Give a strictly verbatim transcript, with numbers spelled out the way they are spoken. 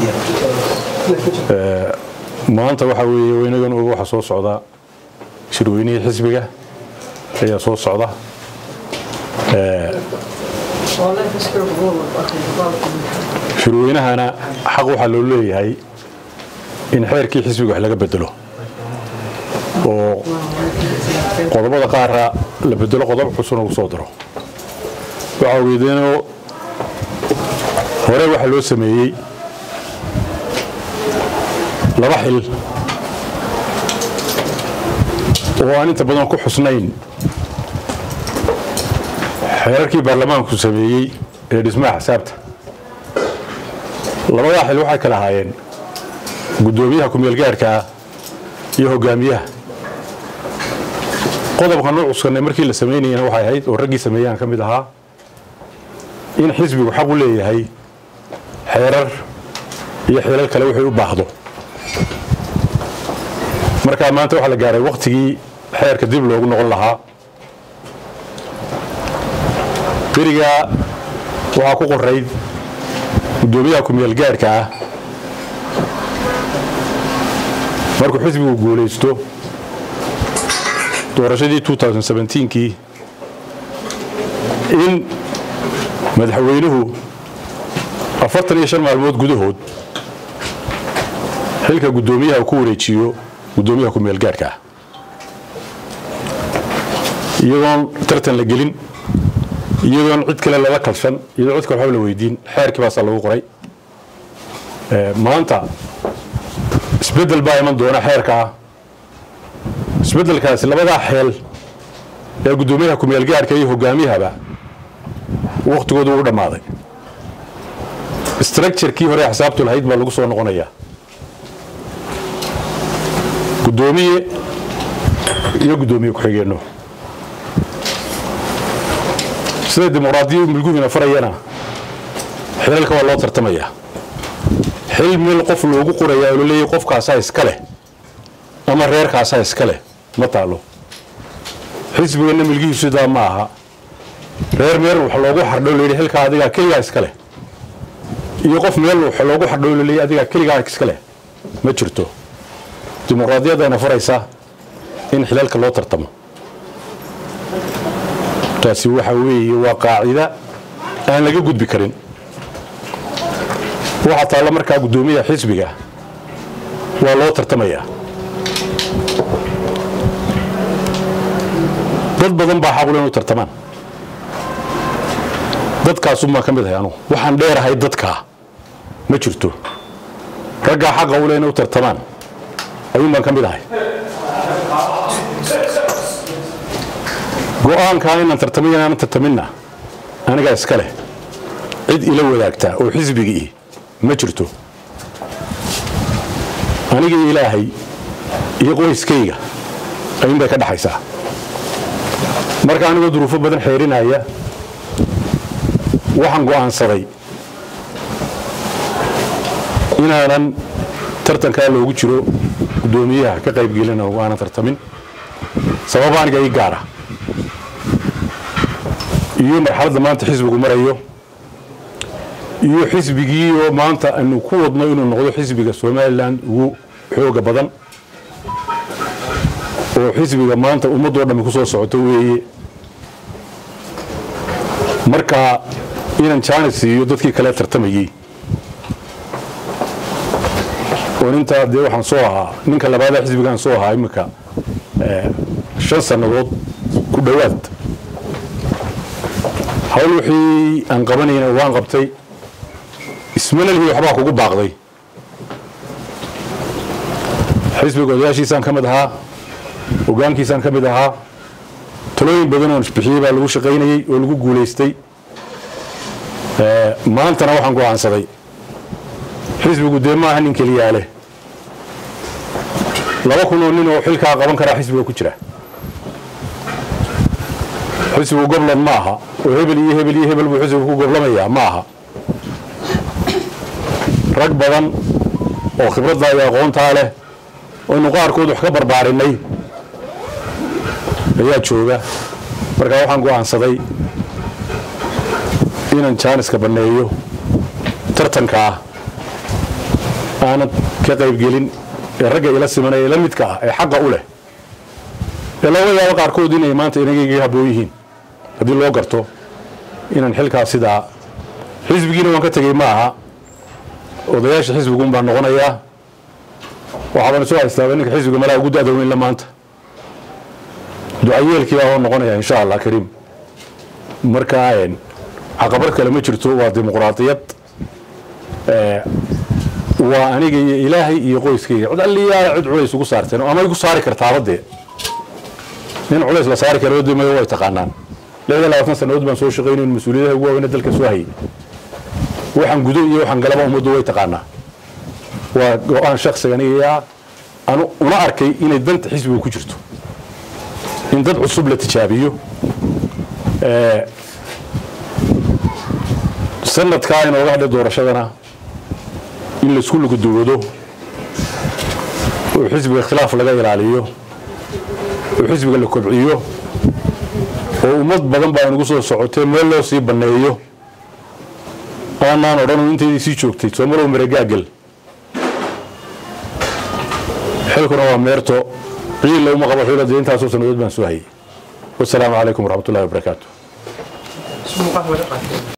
maanta waxa weeye weynadan ugu waxa soo socda shirweynihii xisbiga ayaa soo socda shirweynahana xaq waxa loo leeyahay in xeerkii xisbiga wax laga bedelo oo qodobada qaar la bedelo qodob cusub oo soo daro waxa weeydeeno hore waxa loo sameeyay laba xil oo aan inta badan ku xusnayn xeerarkii baarlamaanku sameeyay ee dhismaha xisaabta labada xil waxa kala haayeen gudoomiyaha ku meel gaarka iyo hogaamiyaha qodobkan uu cuskanay markii la sameeyayna waxay ahayd oo ragii sameeyaan kamid ahaa in xisbigu xaq u leeyahay xeerar iyo xeelal kale waxay u baahdo marka maanta waxa la gaaray waqtigii xeerka dib loogu noqon lahaa beriga waxa ku qorayd gudoomiyaha ku meel gaarka ah markuu xisbigu guuleysto doorashadii two thousand seventeen kii in madaxweynuhu afartan iyo shan maalmood gudahood xilka gudoomiyaha ku wareejiyo gudoomiyaha ku meel gaarka ah iyadoon tartan la gelin iyadoon cid kale lala kalshan iyadoo cid kale waxba la weydiin xeerkii baa lagu qoray maanta isbedel baa iman doona xeerka isbedelkaasi labada xeel ee gudoomiyaha ku meel gaarka iyo hogaamiyahaba waqtigoodu uu dhamaaday structure-kii hore xisaabtu lahayd baa lagu soo noqonayaa gudoomiye iyo gudoomiye ku xigeenno sida dimuqraadiyadu milguhina farayana xilalka waa loo tartamayaa xil meel qof loogu qorayaa oo leeyahay qofkaasa iska leh ama reerkaasa iska leh ma taalo xisbigana milgihiisu sidaa ma aha reer meel wax loogu xardhow leeyahay xilka adiga kaliya iska leh iyo qof meel wax loogu xardhow leeyahay adiga kaliya iska leh ma jirto dimuqraadiyadana faraysa in xilalka loo tartamo taasi waxa weeye waa qaacida aan laga gudbi karin waxa taala markaa gudoomiyaha xisbiga waa loo tartamayaa dad badan baa xaq u leh inuu tartamaan dadkaas uma kamid ahay anu waxaan dheerahay dadka ma jirto ragga xaq u leh inuu tartamaan ayuun baan kamid ahay go'aanka inaan tartamayna aan tartamina aniga iska leh cid ila wadaagta oo xisbigii ma jirto aniga ilaahay iyo qoyskayga ayun bay ka dhaxaysaa marka anigu duruufo badan xeerinaya waxaan go'aansaday inaanan tartanka loogu jiro gudoomiyaha ka qayb gelina oo aan tartamin sabab aniga ay gaara iyo marxaladda maanta xisbigu marayo iyo xisbigii oo maanta aanu ku wadno inuu noqdo xisbiga Soomaaliland ugu xooga badan oo xisbiga maanta ummadoo dhan ku soo socoto weeye marka inaan chance iyo dadkii kale tartamayay oo inta de waxaan soo ahaa ninka labaad ee xisbigan soo ahaa imika ee shan sanadood ku dhawaad hawl wixii aan qabanayna waan qabtay ismaalihii waxba kugu baaqday xisbiga odayaashiisaan kamid ahaa hogaankiisaan kamid ahaa talooyin badan oo isbixiyay baa lagu shaqaynayay oo lagu guuleystay ee maantana waxaan go'aansaday xisbigu deemaa nin kaliya leh laba kun oo nin oo xilka qaban kara xisbiga ku jira xisbigu gobolad ma aha oo hebel iyo hebel iyo hebel buu xisbigu ku gobolamayaa ma aha rag badan oo khibradda iyo aqoonta leh oo nuqaarkoodu wax ka barbaarinay ayaa jooga marka waxaan go'aansaday inaan chance ka baneeyo tartanka aanad ka qaybgelin ee ragga ila simanaya la midka ah ee xaqa u leh ee laga yaabo qaarkood inay maanta inagayga habboon yihiin haddii loo garto inaan xilkaas sidaa xisbigiina waan ka tegey ma aha odayaasha xisbigun baan noqonayaa waxaabaan soo haystaaba ninka xisbiga malaa ugu da'da weyn la maanta ducayeelkii baa oo noqonaya insha allah kariim markaa caqabad kale ma jirto waa dimuqraadiyad waa aniga iyo ilaahay iyo qoyskayga cid alliyaa cid culays ugu saarteen ama igu saari kartaaba dee nin culays la saari karo wadamayo way taqaanaan lixdan labaatan sanadood baan soo shaqaynayn mas-uuliyadaha ugu waaweyn dalka soo hayay waxaan gudo iyo waxaan galaba ummaddu way taqaanaa waa go-aan shakhsiga aniga anu una arkay inay danta xisbiga ku jirto in dad cusub la tijaabiyo sanadkaa inooga hadhay doorashadana in laisku luguduwado oo xisbiga ikhtilaaf laga ilaaliyo oo xisbiga la kobciyo oo ummad badan baa inagu soo socotay meel loo sii banneeyo aanaan odhan inteydii sii joogtay soomalow maregaagel xilkuna waa meerto ciil lowma qabo xilada intaasoo sannadood baan soo hayay wasalaamu calaykum waraxmatullahi wabarakaatu